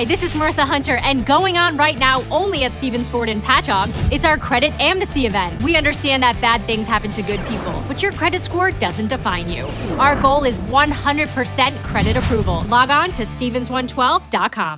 Hi, this is Marissa Hunter, and going on right now only at Stevens Ford in Patchogue, it's our credit amnesty event. We understand that bad things happen to good people, but your credit score doesn't define you. Our goal is 100% credit approval. Log on to Stevens112.com.